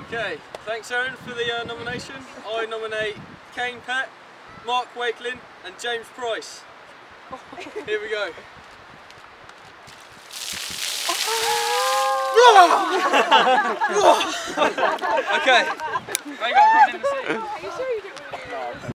Okay, thanks Aaron for the nomination. I nominate Kane Pett, Mark Wakelin and James Price. Here we go. Okay. I got run in the sea. Are you sure you